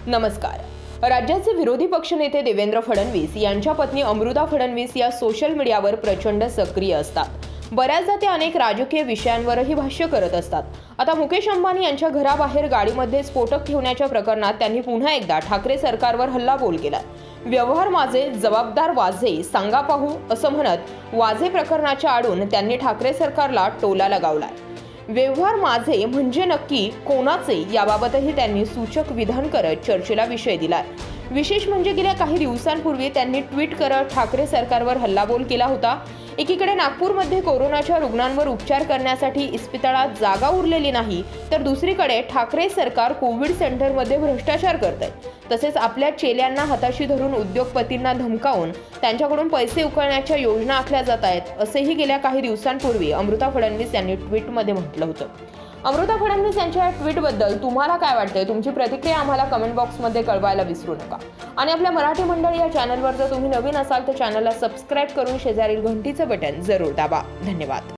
नमस्कार. राज्याचे विरोधी पक्षनेते देवेंद्र फडणवीस यांच्या पत्नी अमृता फडणवीस या सोशल मीडियावर प्रचंड सक्रिय असतात. बऱ्याचदा ते अनेक राजकीय विषयांवरही भाष्य करत असतात. आता मुकेश अंबानी यांच्या घराबाहेर गाडीमध्ये स्फोटक ठेवण्याच्या प्रकरणात त्यांनी पुन्हा एकदा ठाकरे सरकारवर हल्लाबोल केला. व्यवहार माझे, जबाबदार वाझे, सांगा पाहू असं म्हणत वाझे प्रकरणाच्या आडून त्यांनी ठाकरे सरकारला टोला लगावलाय. व्यवहार माझे म्हणजे नक्की कोणाचे याबाबतही त्यांनी सूचक विधान करत चर्चेला विषय दिलाय. विशेष म्हणजे गेल्या काही दिवसांपूर्वी त्यांनी ट्विट करत ठाकरे सरकारवर हल्लाबोल केला होता. एकीकडे नागपूरमध्ये कोरोनाच्या रुग्णांवर उपचार करण्यासाठी इस्पितळात जागा उरलेली नाही, तर दुसरीकडे ठाकरे सरकार कोविड सेंटरमध्ये भ्रष्टाचार करतंय. तसेच आपल्या चेल्यांना हाताशी धरून उद्योगपतींना धमकावून त्यांच्याकडून पैसे उकळण्याच्या योजना आखल्या जात आहेत, असेही गेल्या काही दिवसांपूर्वी अमृता फडणवीस यांनी ट्विटमध्ये म्हटलं होतं. अमृता फडणवीस यांच्या ट्विटबद्दल तुम्हाला काय वाटतंय? तुमची प्रतिक्रिया आम्हाला कमेंट बॉक्समध्ये कळवायला विसरू नका. आणि आपल्या मराठी मंडळी या चॅनलवर जर तुम्ही नवीन असाल तर चॅनलला सबस्क्राईब करून शेजारील घंटीचं बटन जरूर दाबा. धन्यवाद.